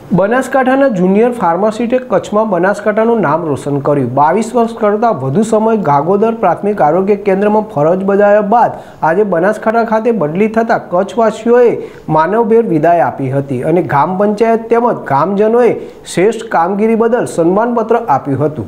બનાસકાંઠાના જુનિયર ફાર્માસિસ્ટે કચ્છમાં બનાસકાંઠાનું નામ રોશન કર્યું। 22 વર્ષ કરતાં વધુ સમય ગાગોદર પ્રાથમિક આરોગ્ય કેન્દ્રમાં ફરજ બજાવ્યા બાદ આજે બનાસકાંઠા ખાતે બદલી થતાં કચ્છવાસીઓએ માનવભેર વિદાય આપી હતી અને ગ્રામ પંચાયત તેમજ ગ્રામજનોએ શ્રેષ્ઠ કામગીરી બદલ સન્માનપત્ર આપ્યું હતું।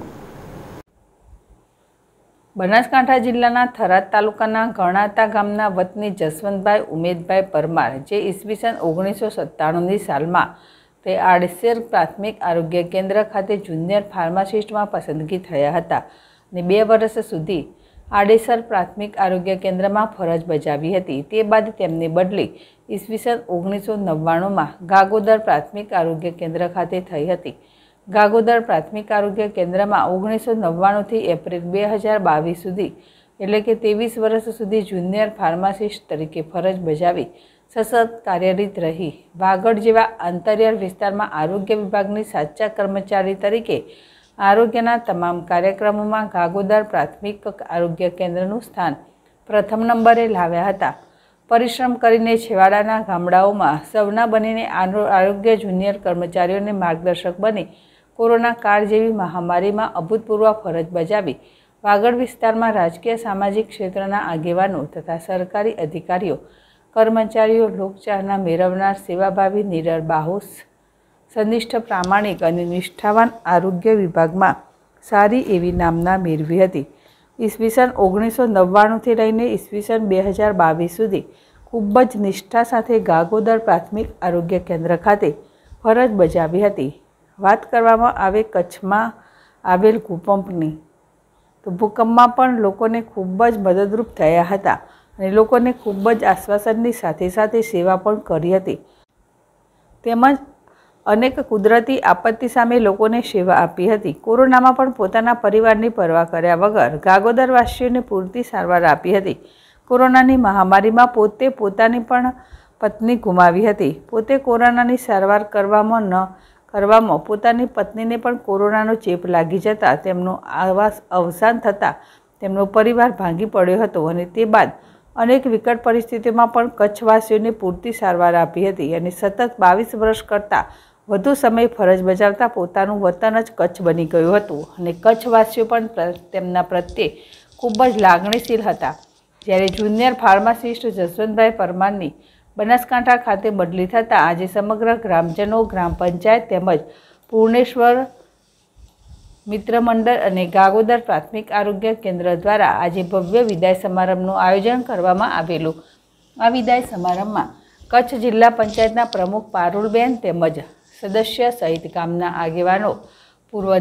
બનાસકાંઠા જિલ્લાના થરાદ તાલુકાના ગણાતા ગામના વતની જસવંતભાઈ ઉમેદભાઈ પરમાર જે ઈસવીસન 1997ની સાલમાં તે આડેસર પ્રાથમિક આરોગ્ય કેન્દ્ર ખાતે જુનિયર ફાર્માસિસ્ટમાં પસંદગી થયા હતા અને 2 વર્ષ સુધી આડેસર પ્રાથમિક આરોગ્ય કેન્દ્રમાં ફરજ બજાવી હતી। તે બાદ તેમની બદલી ઈસવીસન 1999માં ગાગોદર પ્રાથમિક આરોગ્ય કેન્દ્ર ખાતે થઈ હતી। ગાગોદર પ્રાથમિક આરોગ્ય કેન્દ્રમાં 1999થી એપ્રિલ 2022 સુધી એટલે કે 23 વર્ષ સુધી જુનિયર ફાર્માસિસ્ટ તરીકે ફરજ બજાવી સતત કાર્યરત રહી વાગડ જેવા અંતરિયાળ વિસ્તારમાં આરોગ્ય વિભાગની સાચા કર્મચારી તરીકે આરોગ્યના તમામ કાર્યક્રમોમાં ગાગોદર પ્રાથમિક આરોગ્ય કેન્દ્રનું સ્થાન પ્રથમ નંબરે લાવ્યા હતા। પરિશ્રમ કરીને છેવાડાના ગામડાઓમાં સૌના બનીને આરોગ્ય જુનિયર કર્મચારીઓને માર્ગદર્શક બની કોરોના કાળ જેવી મહામારીમાં અભૂતપૂર્વ ફરજ બજાવી વાગડ વિસ્તારમાં રાજકીય સામાજિક ક્ષેત્રના આગેવાનો તથા સરકારી અધિકારીઓ કર્મચારીઓ લોકચાહના મેળવનાર સેવાભાવી નિડર બાહોશ સંનિષ્ઠ પ્રામાણિક અને નિષ્ઠાવાન આરોગ્ય વિભાગમાં સારી એવી નામના મેળવી હતી। ઈસવીસન 1999થી લઈને ઈસવીસન 2022 સુધી ખૂબ જ નિષ્ઠા સાથે ગાગોદર પ્રાથમિક આરોગ્ય કેન્દ્ર ખાતે ફરજ બજાવી હતી। વાત કરવામાં આવે કચ્છમાં આવેલ ભૂકંપની તો ભૂકંપમાં પણ લોકોને ખૂબ જ મદદરૂપ થયા હતા અને લોકોને ખૂબ જ આશ્વાસનની સાથે સાથે સેવા પણ કરી હતી તેમજ અનેક કુદરતી આપત્તિ સામે લોકોને સેવા આપી હતી। કોરોનામાં પણ પોતાના પરિવારની પરવા કર્યા વગર ગાગોદરવાસીઓને પૂરતી સારવાર આપી હતી। કોરોનાની મહામારીમાં પોતે પોતાની પણ પત્ની ગુમાવી હતી। પોતે કોરોનાની સારવાર કરવામાં પોતાની પત્નીને પણ કોરોનાનો ચેપ લાગી જતાં તેમનું અવસાન થતાં તેમનો પરિવાર ભાંગી પડ્યો હતો અને તે બાદ અનેક વિકટ પરિસ્થિતિમાં પણ કચ્છવાસીઓને પૂરતી સારવાર આપી હતી અને સતત 22 વર્ષ કરતાં વધુ સમય ફરજ બજાવતા પોતાનું વતન જ કચ્છ બની ગયું હતું અને કચ્છવાસીઓ પણ તેમના પ્રત્યે ખૂબ જ લાગણીશીલ હતા। જ્યારે જુનિયર ફાર્માસિસ્ટ જસવંતભાઈ પરમારની બનાસકાંઠા ખાતે બદલી થતાં આજે સમગ્ર ગ્રામજનો ગ્રામ પંચાયત તેમજ પૂર્ણેશ્વર મિત્ર મંડળ અને ગાગોદર પ્રાથમિક આરોગ્ય કેન્દ્ર દ્વારા આજે ભવ્ય વિદાય સમારંભનું આયોજન કરવામાં આવેલું। આ વિદાય સમારંભમાં કચ્છ જિલ્લા પંચાયતના પ્રમુખ પારુલબેન તેમજ સદસ્ય સહિત ગામના આગેવાનો પૂર્વ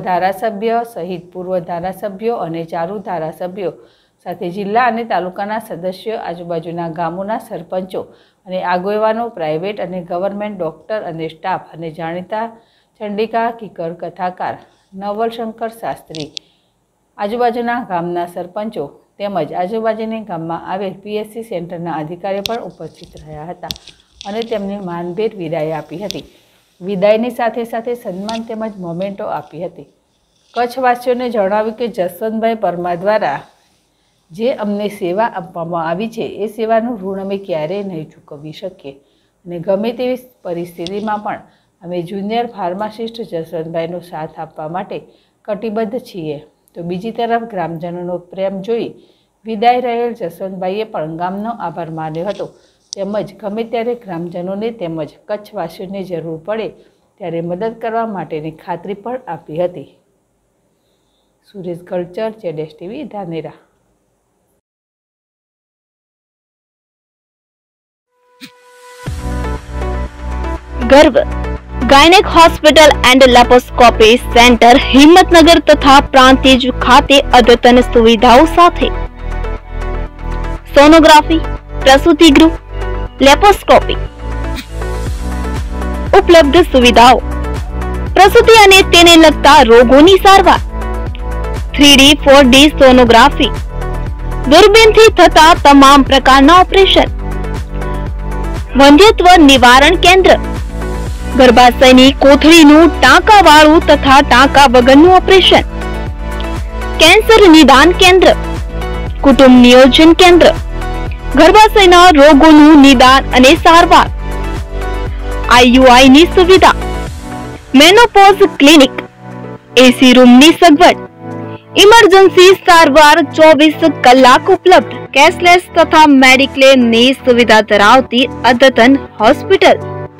ધારાસભ્યો અને ચારુ ધારાસભ્યો સાથે જિલ્લા અને તાલુકાના સદસ્યો આજુબાજુના ગામોના સરપંચો અને આગેવાનો પ્રાઇવેટ અને ગવર્મેન્ટ ડૉક્ટર અને સ્ટાફ અને જાણીતા ચંડિકા કિકર કથાકાર નવલશંકર શાસ્ત્રી આજુબાજુના ગામના સરપંચો તેમજ આજુબાજુના ગામમાં આવેલ PSC સેન્ટરના અધિકારીઓ પણ ઉપસ્થિત રહ્યા હતા અને તેમને માનભેર વિદાય આપી હતી। વિદાયની સાથે સાથે સન્માન તેમજ મોમેન્ટો આપી હતી। કચ્છવાસીઓને જણાવ્યું કે જસવંતભાઈ પરમાર દ્વારા જે અમને સેવા આપવામાં આવી છે એ સેવાનું ઋણ અમે ક્યારેય નહીં ચૂકવી શકીએ અને ગમે તેવી પરિસ્થિતિમાં પણ અમે જુનિયર ફાર્માસિસ્ટ જસવંતભાઈનો સાથ આપવા માટે કટિબદ્ધ છીએ। તો બીજી તરફ ગ્રામજનોનો પ્રેમ જોઈ વિદાય રહેલ જસવંતભાઈએ પણ ગામનો આભાર માન્યો હતો તેમજ ગમે ત્યારે ગ્રામજનોને તેમજ કચ્છવાસીઓને જરૂર પડે ત્યારે મદદ કરવા માટેની ખાતરી પણ આપી હતી। સુરેશ કલ્ચર ZS TV Dhanera. Garv gynaec hospital and laparoscopy centre Himmatnagar तथा प्रांतिज खाते अद्यतन सुविधाओं साथे सोनोग्राफी, प्रसूति गृह, लेप्रोस्कोपी उपलब्ध सुविधाओं प्रसूति अने तेने लगता रोगोनी सारवार 3D 4D सोनोग्राफी दूरबीन थी थता तमाम प्रकारना ऑपरेशन वंध्यत्व निवारण केंद्र गर्भाशयनी कोथळीनुं टांकावाळुं तथा टांका वगरनुं ऑपरेशन कैंसर निदान केंद्र कुटुंब नियोजन केंद्र गर्भाशयना रोगोनुं निदान अने सारवार IUI नी सुविधा મેનોપોઝ ક્લિનિક, એસી રૂમની સગવડ, ઇમરજન્સી સારવાર 24 કલાક ઉપલબ્ધ, કેશલેસ તથા મેડિક્લેમની સુવિધા ધરાવતી અદ્યતન hospital.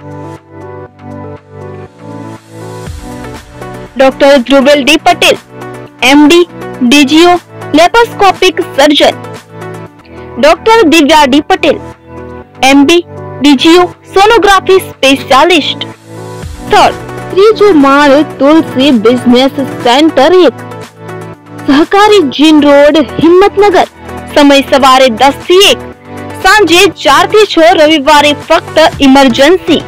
Doctor Dhruvel D Patel, MD, DGO, laparoscopic surgeon. Doctor Divya D Patel, MD, DGO, sonography specialist. સ્થળ ત્રીજો માળ, તુલસી બિઝનેસ સેન્ટર 1, સહકારી જીન રોડ, હિંમતનગર. સમય સવારે 10 થી 1, સાંજે 4 થી 6, રવિવારે ફક્ત ઇમરજન્સી.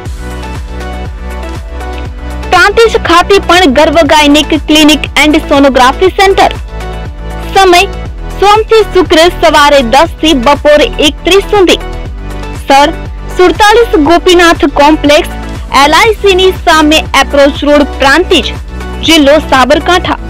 પ્રાંતિજ ખાતે પણ Garbh gynaec clinic and sonography centre. સમય સોમ થી શુક્ર સવારે 10 થી બપોરે 1:30 સુધી. સ્થળ 47 ગોપીનાથ કોમ્પ્લેક્સ, LIC ની સામે એપ્રોચ રોડ, પ્રાંતિજ, જિલ્લો સાબરકાંઠા.